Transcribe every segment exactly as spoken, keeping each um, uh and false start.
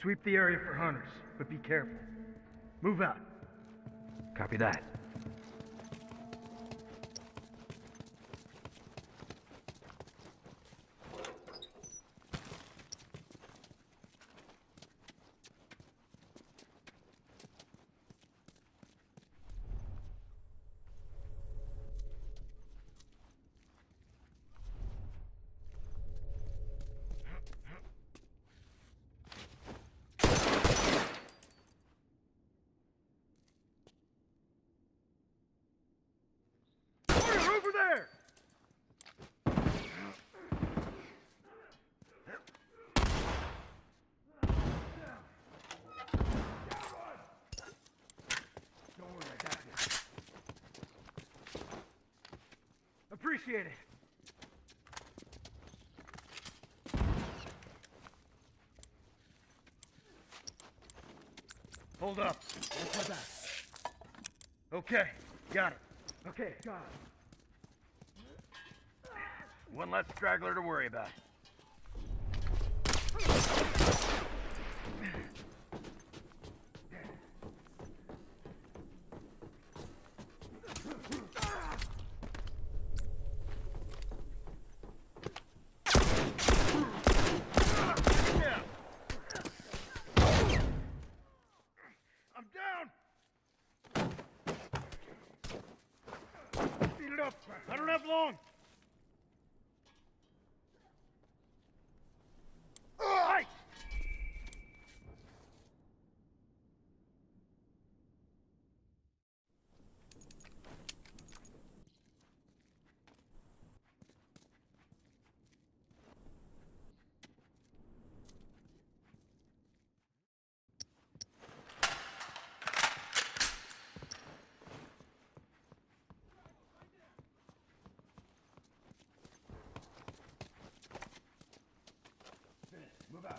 Sweep the area for hunters, but be careful. Move out. Copy that. Appreciate it. Hold up. Let's head back. Okay, got it. Okay, got it. One less straggler to worry about. I don't have long. Hey! Move out.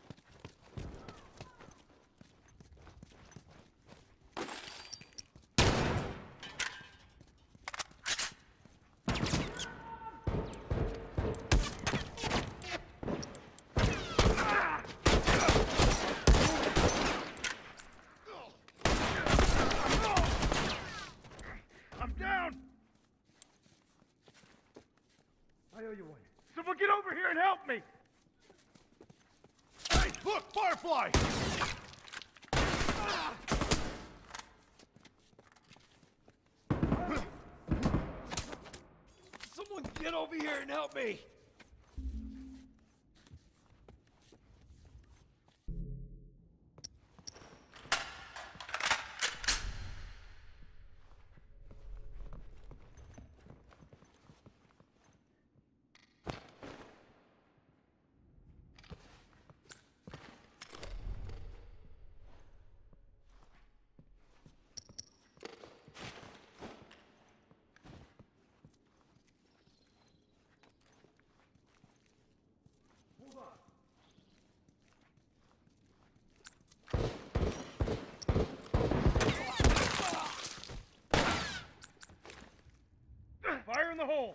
I'm down! I owe you one. Someone get over here and help me! Look, Firefly! Someone get over here and help me! Fire in the hole!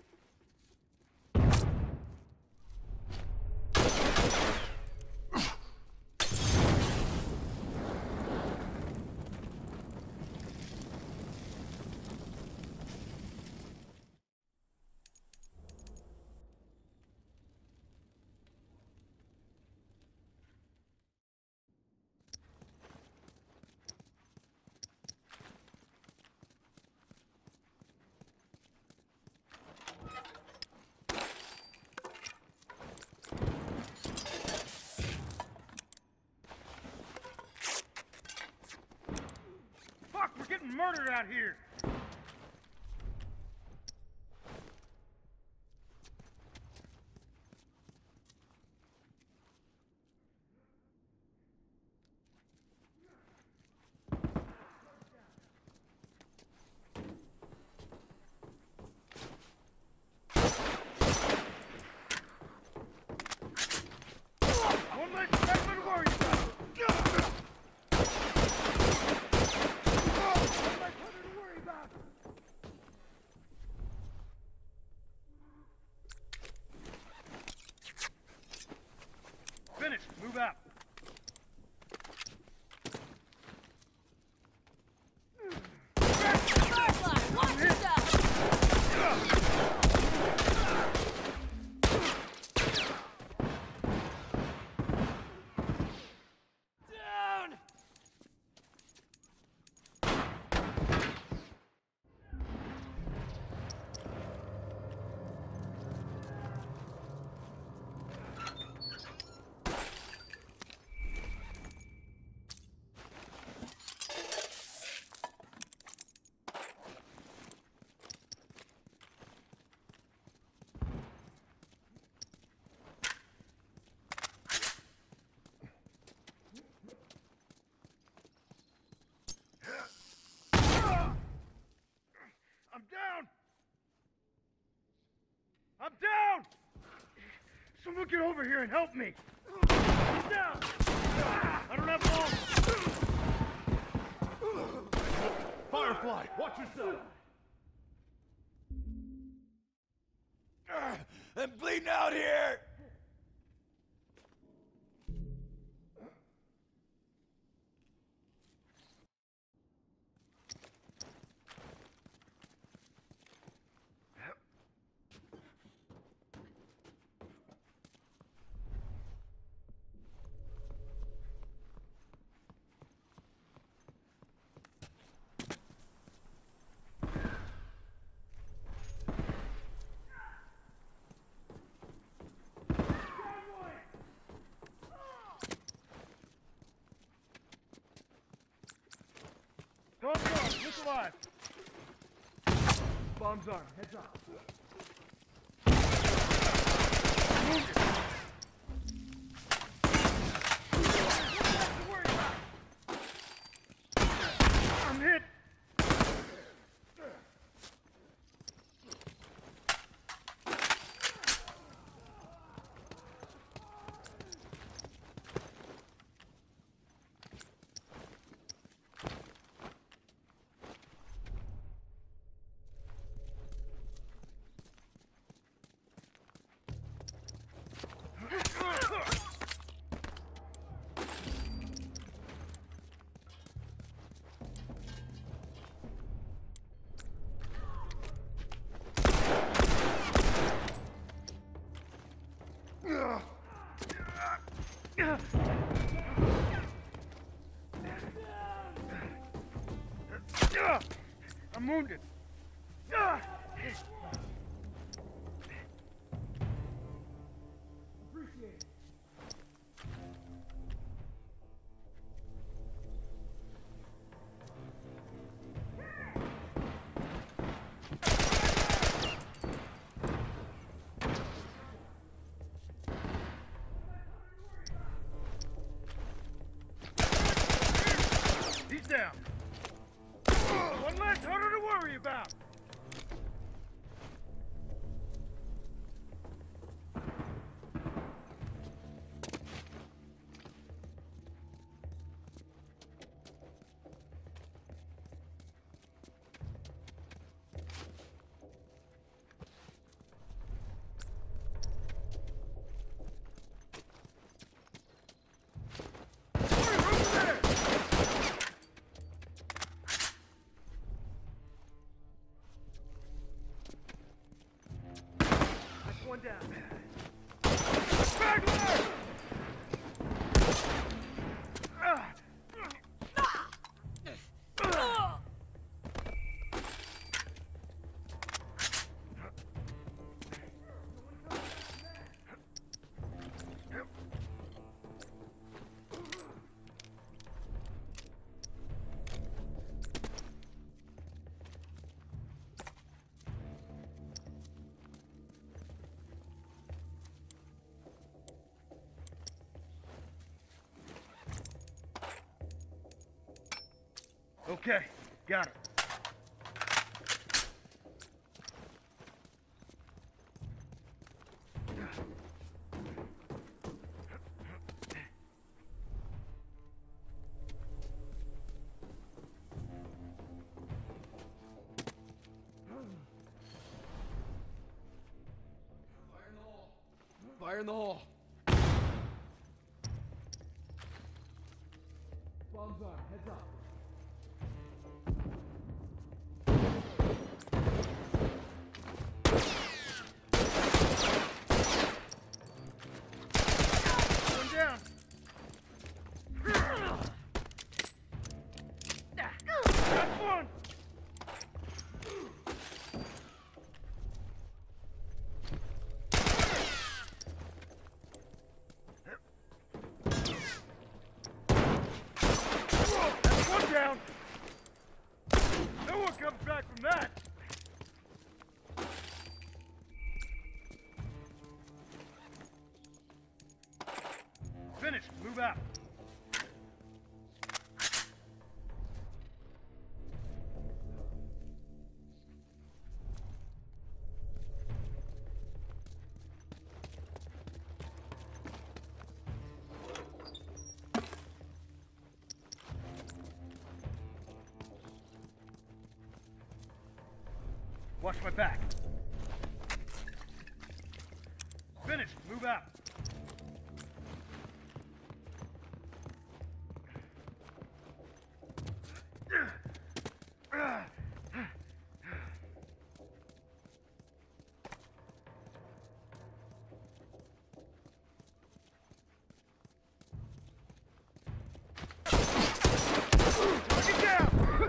We're getting murdered out here! One less segment to worry about! One less hunter to worry about! Someone get over here and help me! He's down! I don't have long! Firefly, watch yourself! I'm bleeding out here! Don't go! Look alive! Bombs armed. Heads up. Wounded. Nothing to worry about. I'm hit. I'm wounded. Appreciate it. He's down. One less harder to worry about. One down. Straggler! Okay, got it. Fire in the hole. Bombs on, heads up. Down. That's one. That's one down. No one comes back from that. Finish. Move out. Watch my back. Finished. Move out. Get down!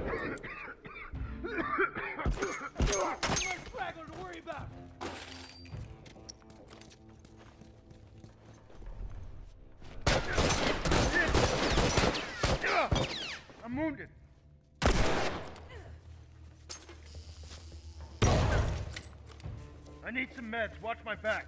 Less straggler to worry about. I'm wounded. I need some meds. Watch my back.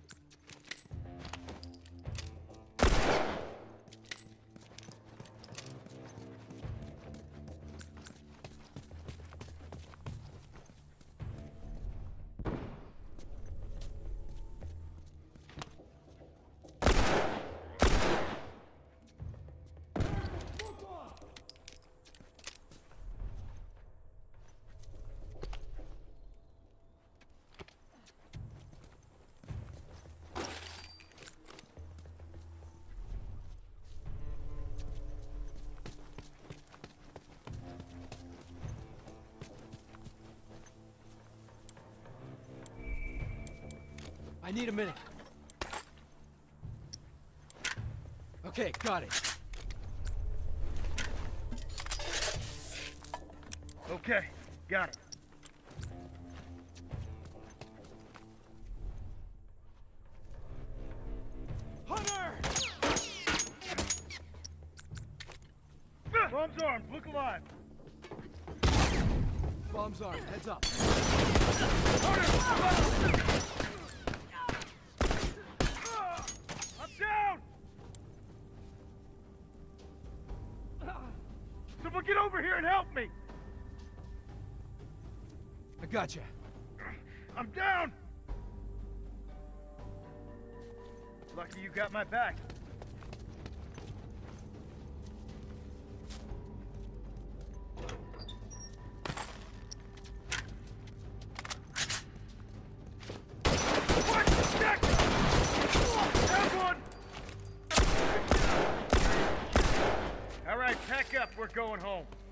I need a minute. Okay, got it. Okay, got it. Hunter! Bombs armed. Look alive. Bombs armed. Heads up. I'm down! Someone get over here and help me! I gotcha. I'm down! Lucky you got my back. What? Jack! Down one! All right, pack up. We're going home.